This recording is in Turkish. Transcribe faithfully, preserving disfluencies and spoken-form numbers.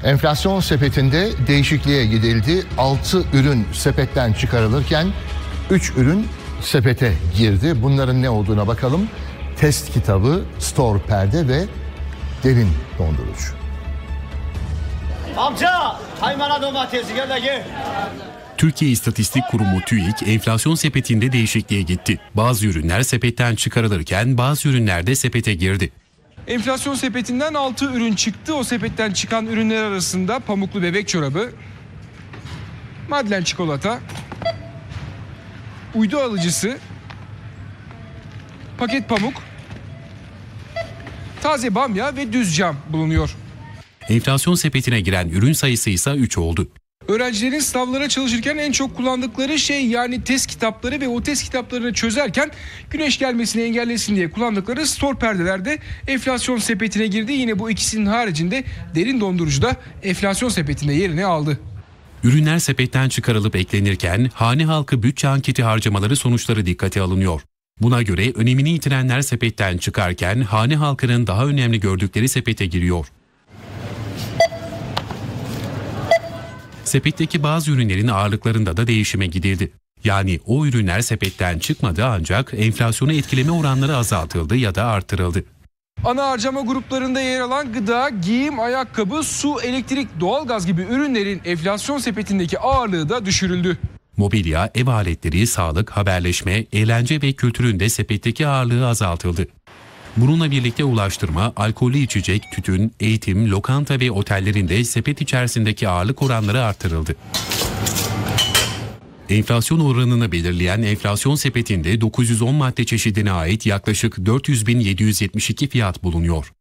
Enflasyon sepetinde değişikliğe gidildi. altı ürün sepetten çıkarılırken üç ürün sepete girdi. Bunların ne olduğuna bakalım. Test kitabı, store perde ve derin dondurucu. Amca, kaymana domatesi gel de gel. Türkiye İstatistik Kurumu TÜİK enflasyon sepetinde değişikliğe gitti. Bazı ürünler sepetten çıkarılırken bazı ürünler de sepete girdi. Enflasyon sepetinden altı ürün çıktı. O sepetten çıkan ürünler arasında pamuklu bebek çorabı, Madlen çikolata, uydu alıcısı, paket pamuk, taze bamya ve düz cam bulunuyor. Enflasyon sepetine giren ürün sayısı ise üç oldu. Öğrencilerin sınavlara çalışırken en çok kullandıkları şey, yani test kitapları ve o test kitaplarını çözerken güneş gelmesini engellesin diye kullandıkları store perdeler de enflasyon sepetine girdi. Yine bu ikisinin haricinde derin dondurucu da enflasyon sepetinde yerini aldı. Ürünler sepetten çıkarılıp eklenirken hane halkı bütçe anketi harcamaları sonuçları dikkate alınıyor. Buna göre önemini yitirenler sepetten çıkarken hane halkının daha önemli gördükleri sepete giriyor. Sepetteki bazı ürünlerin ağırlıklarında da değişime gidildi. Yani o ürünler sepetten çıkmadı ancak enflasyonu etkileme oranları azaltıldı ya da artırıldı. Ana harcama gruplarında yer alan gıda, giyim, ayakkabı, su, elektrik, doğalgaz gibi ürünlerin enflasyon sepetindeki ağırlığı da düşürüldü. Mobilya, ev aletleri, sağlık, haberleşme, eğlence ve kültürün de sepetteki ağırlığı azaltıldı. Bununla birlikte ulaştırma, alkollü içecek, tütün, eğitim, lokanta ve otellerin de sepet içerisindeki ağırlık oranları artırıldı. Enflasyon oranını belirleyen enflasyon sepetinde dokuz yüz on madde çeşidine ait yaklaşık dört yüz bin yedi yüz yetmiş iki fiyat bulunuyor.